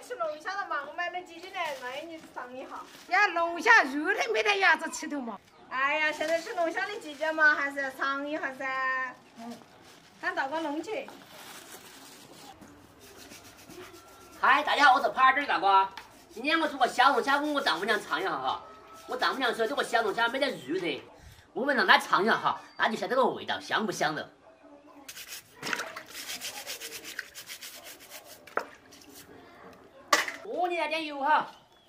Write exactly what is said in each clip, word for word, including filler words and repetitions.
吃龙虾的嘛，我买了几斤来，那你尝一下。 呀，龙虾肉的没得牙子吃头嘛。 哎呀，现在是龙虾的季节嘛，还是要尝一下噻。嗯，喊大哥弄起。 嗨，大家好，我是耙儿大哥。今天我做个小龙虾，问我丈母娘尝一下哈。我丈母娘说这个小龙虾没得肉的，我们让她尝一下哈，那就晓得这个味道香不香了。哦，你来点油哈。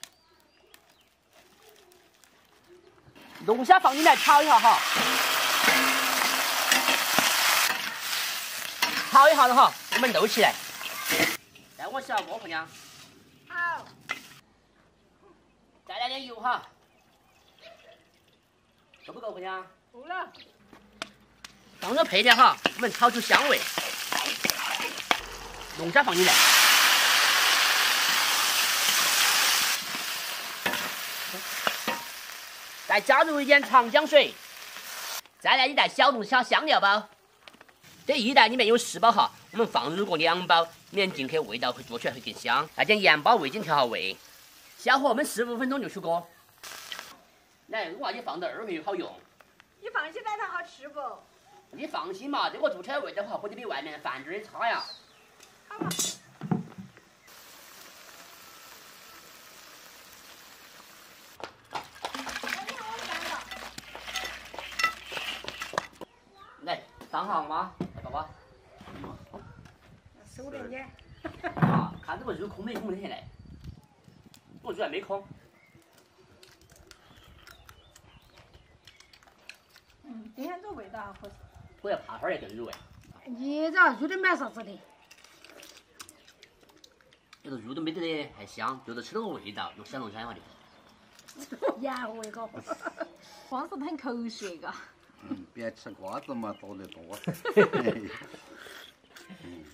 龙虾放进来炒一下哈，炒一下子哈，我们漏起来。再我小锅，婆娘。 好。 再来点油哈。够不够，婆娘？ 够了。 放入配料哈，我们炒出香味。龙虾放进来。再加入一点长江水，再来一袋小龙虾香料包。这一袋里面有四包哈，我们放入个两包，里面进去味道会做出来会更香。再点盐巴、味精调下味。小火焖十五分钟就出锅。来，我话你放到二回好用。 你放心，来它好吃不？ 你放心嘛，这个做出来味道哈，不得比外面饭店的差呀。 好嘛。 来，上好吗，爸爸？ 收点点。 啊，看这个肉空没空的现在，这个肉还没空。 嗯，今天这味道还合适。 我要怕哈儿要更入味。 你这肉的买啥子的？ 这个肉都没得的还香，就是吃那个味道，用小龙虾嘛的。 盐味个， 光是喷口水个。 嗯，别吃瓜子嘛，多得多。嗯。